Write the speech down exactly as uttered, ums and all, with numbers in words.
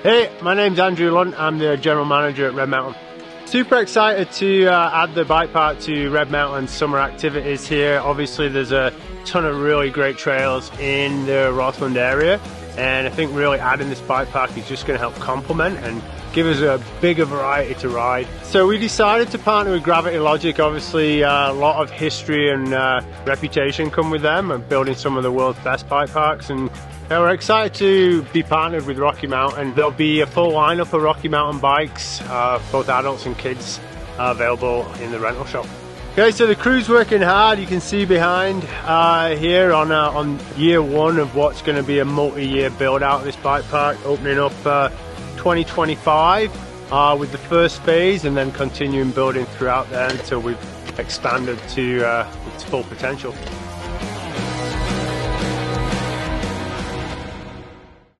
Hey, my name's Andrew Lunt. I'm the General Manager at Red Mountain. Super excited to uh, add the bike park to Red Mountain summer activities here. Obviously there's a ton of really great trails in the Rossland area, and I think really adding this bike park is just going to help complement and give us a bigger variety to ride. So we decided to partner with Gravity Logic. Obviously uh, a lot of history and uh, reputation come with them, and building some of the world's best bike parks, and yeah, we're excited to be partnered with Rocky Mountain. There'll be a full lineup of Rocky Mountain bikes, uh, both adults and kids, uh, available in the rental shop. Okay, so the crew's working hard. You can see behind uh, here on uh, on year one of what's going to be a multi-year build out of this bike park, opening up uh, twenty twenty-five uh, with the first phase, and then continuing building throughout there until we've expanded to uh, its full potential.